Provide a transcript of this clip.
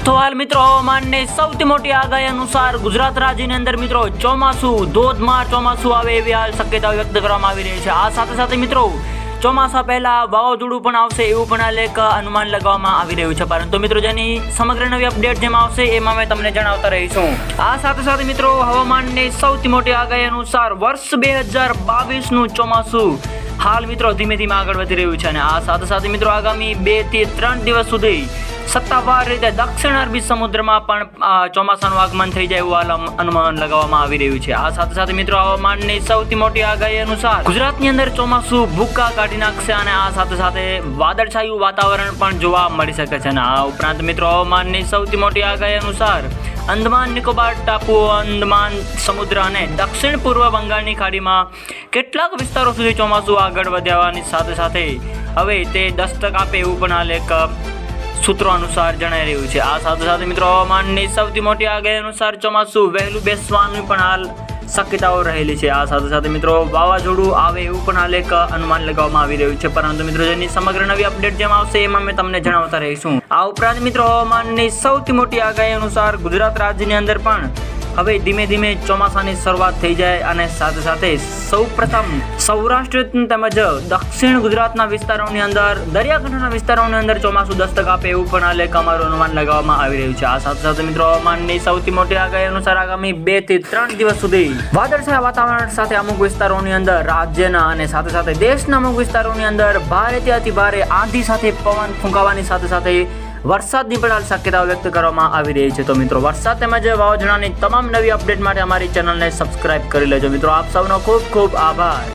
તો હાલ મિત્રો હવામાનની સૌથી મોટી આગાહી અનુસાર ગુજરાત રાજ્યની અંદર મિત્રો ચોમાસું ધોધમાર ચોમાસું આવે એવી હાલ શક્યતા વ્યક્ત કરવામાં આવી રહી છે। આ સાથે સાથે મિત્રો ચોમાસા પહેલા વાવાઝોડું પણ આવશે એવું પણ હાલ એક અનુમાન લગાવવામાં આવી રહ્યું છે, પરંતુ મિત્રો જેની સમગ્ર નવી અપડેટ જેમાં આવશે એમાં મેં તમને જણાવતા રહીશું। આ સાથે સાથે મિત્રો હવામાનની સૌથી મોટી આગાહી અનુસાર વર્ષ 2022નું ચોમાસું હાલ મિત્રો ધીમે ધીમે આગળ વધી રહ્યું છે અને આ સાથે સાથે મિત્રો આગામી 2 થી 3 દિવસ સુધી સત્તાવાર રીતે દક્ષિણ અરબી સમુદ્રમાં પણ ચોમાસાનું આગમન થઈ જાય એવું અનુમાન લગાવવામાં આવી રહ્યું છે। આ સાથે સાથે મિત્રો હવામાનની સૌથી મોટી આગાહી અનુસાર ગુજરાતની અંદર ચોમાસું ભૂક્કા કાઢી નાખશે અને આ સાથે સાથે વાદળછાયું વાતાવરણ પણ જોવા મળી શકે છે અને આ ઉપરાંત મિત્રો હવામાનની સૌથી મોટી આગાહી અનુસાર અંદમાન નિકોબાર ટાપુઓ, અંદમાન સમુદ્ર અને દક્ષિણ પૂર્વ બંગાળની ખાડીમાં કેટલાક વિસ્તારો સુધી ચોમાસું આગળ વધવાની સાથે સાથે હવે તે દસ્તક આપે એવું પણ હાલ એક સૂત્રો અનુસાર જણાઈ રહ્યું છે। આ સાથે સાથે મિત્રો હવામાનની સૌથી મોટી આગાહી અનુસાર ચોમાસું વહેલું બેસવાની પણ હાલ શક્યતાઓ રહેલી છે। આ સાથે સાથે મિત્રો વાવાઝોડું આવે એવું પણ હાલ એક અનુમાન લગાવવામાં આવી રહ્યું છે, પરંતુ મિત્રો જેની સમગ્ર નવી અપડેટ જેમાં આવશે એમાં મેં તમને જણાવતા રહીશું। આ ઉપરાંત મિત્રો હવામાનની સૌથી મોટી આગાહી અનુસાર ગુજરાત રાજ્યની અંદર પણ હવે ધીમે ધીમે ચોમાસાની શરૂઆત થઈ જાય અને સાથે સાથે સૌપ્રથમ સૌરાષ્ટ્ર તેમજ દક્ષિણ ગુજરાતના વિસ્તારોની અંદર દરિયાકાંઠાના વિસ્તારોની અંદર ચોમાસું દસ્તક આપે એવું પણ હાલ એક અમારું અનુમાન લગાવવામાં આવી રહ્યું છે। આ સાથે સાથે મિત્રો હવામાનની સૌથી મોટી આગાહી અનુસાર આગામી 2 થી 3 દિવસ સુધી વાદળછાયા વાતાવરણ સાથે અમુક વિસ્તારોની અંદર રાજ્યના અને સાથે સાથે દેશના અમુક વિસ્તારોની અંદર ભારેથી અતિ ભારે આંધી સાથે પવન ફૂંકાવાની સાથે સાથે વરસાદની પણ હાલ શક્યતાઓ વ્યક્ત કરવામાં આવી રહી છે। તો મિત્રો વરસાદ તેમજ વાવાઝોડાની તમામ નવી અપડેટ માટે અમારી ચેનલને સબસ્ક્રાઇબ કરી લેજો। મિત્રો આપ સૌનો ખૂબ ખૂબ આભાર।